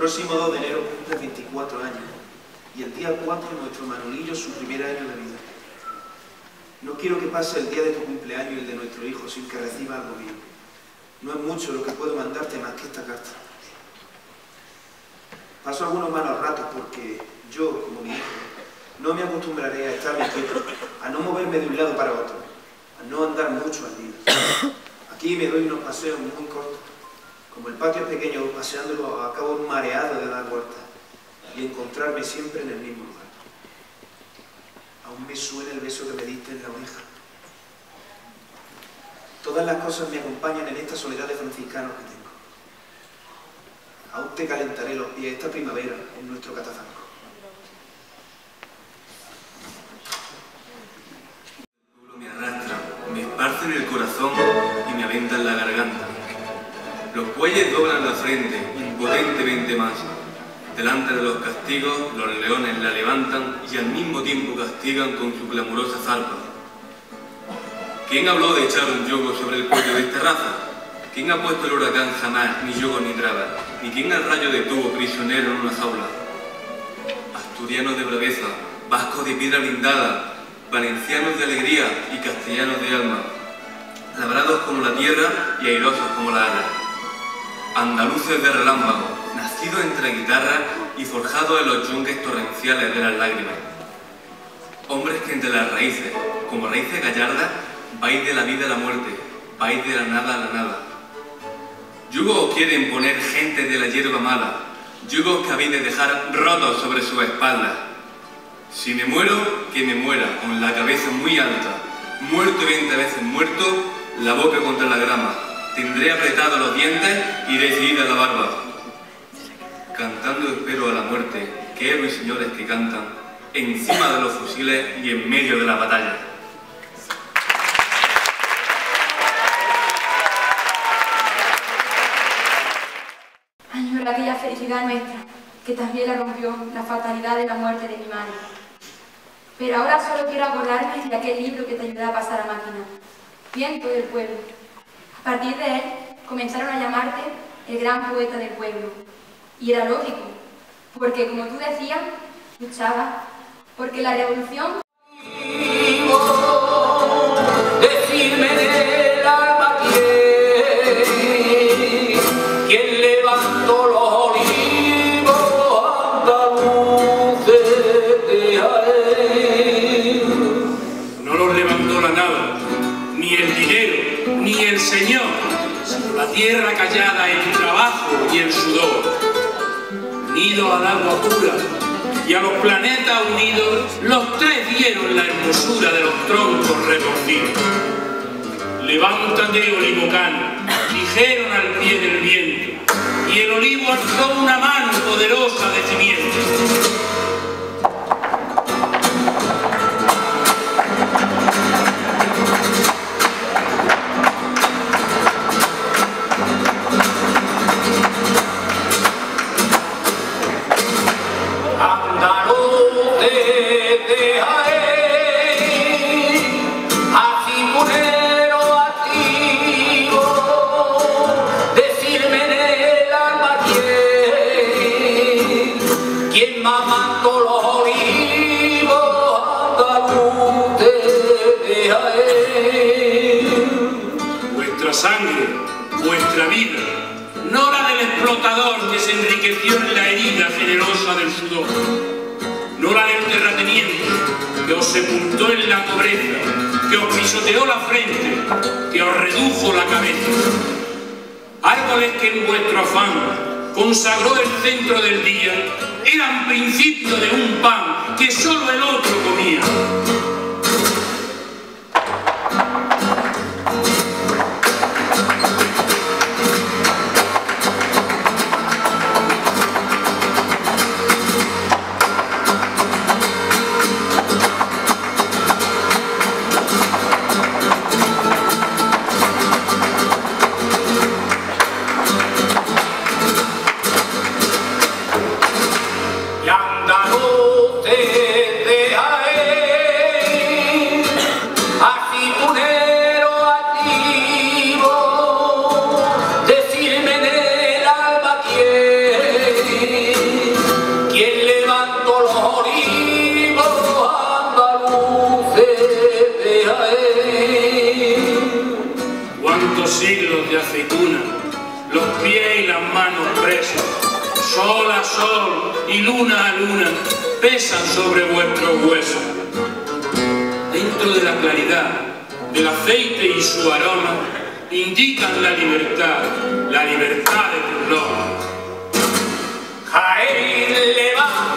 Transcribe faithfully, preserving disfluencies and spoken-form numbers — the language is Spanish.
próximo dos de enero cumple veinticuatro años y el día cuatro nuestro Manolillo su primer año de vida. No quiero que pase el día de tu cumpleaños y el de nuestro hijo sin que reciba algo mío. No es mucho lo que puedo mandarte más que esta carta. Paso algunos malos ratos porque yo, como mi hijo, no me acostumbraré a estar quieto, a no moverme de un lado para otro, a no andar mucho al día. Aquí me doy unos paseos muy cortos, como el patio es pequeño, paseándolo a cabo un mareado de dar vueltas y encontrarme siempre en el mismo lugar. Aún me suena el beso que me diste en la oreja. Todas las cosas me acompañan en esta soledad de franciscanos que tengo. Aún te calentaré los pies esta primavera en nuestro catafalco. Me arrastra, me esparce en el corazón y me aventa en la garganta. Los bueyes doblan la frente, impotentemente más. Delante de los castigos, los leones la levantan y al mismo tiempo castigan con su clamorosa zarpa. ¿Quién habló de echar un yugo sobre el cuello de esta raza? ¿Quién ha puesto el huracán jamás, ni yugo ni traba? ¿Ni quién al rayo detuvo prisionero en una jaula? Asturianos de braveza, vascos de piedra blindada, valencianos de alegría y castellanos de alma, labrados como la tierra y airosos como la ala. Andaluces de relámpago, nacidos entre guitarras y forjados en los yunques torrenciales de las lágrimas. Hombres que entre las raíces, como raíces gallardas, vais de la vida a la muerte, vais de la nada a la nada. Yugos quieren poner gente de la hierba mala, yugos que habéis de dejar rotos sobre sus espaldas. Si me muero, que me muera, con la cabeza muy alta, muerto veinte veces muerto, la boca contra la grama. Tendré apretados los dientes y decidida la barba. Cantando espero a la muerte, que héroes y señores que cantan, encima de los fusiles y en medio de la batalla. Añoro aquella felicidad nuestra, que también la rompió la fatalidad de la muerte de mi madre. Pero ahora solo quiero acordarme de aquel libro que te ayudó a pasar a máquina, Viento del Pueblo. A partir de él comenzaron a llamarte el gran poeta del pueblo. Y era lógico, porque como tú decías, luchabas porque la revolución... Decirme del alma quién, quien levantó los olivos andaluces de Jaén. No los levantó la nada, ni el dinero, ni el Señor, sino la tierra callada, el trabajo y el sudor. Unidos al agua pura y a los planetas unidos, los tres dieron la hermosura de los troncos retorcidos. Levántate, olivocano, dijeron al pie del viento, y el olivo alzó una mano poderosa de cimiento. Vuestra sangre, vuestra vida, no la del explotador que se enriqueció en la herida generosa del sudor, no la del terrateniente que os sepultó en la pobreza, que os pisoteó la frente, que os redujo la cabeza. Árboles que en vuestro afán consagró el centro del día, eran principio de un pan que solo el otro comía. Y andaluces de Jaén. Cuántos siglos de aceituna, los pies y las manos presos, sol a sol y luna a luna, pesan sobre vuestros huesos. Dentro de la claridad del aceite y su aroma, indican la libertad, la libertad de tus lomos. Jaén levanta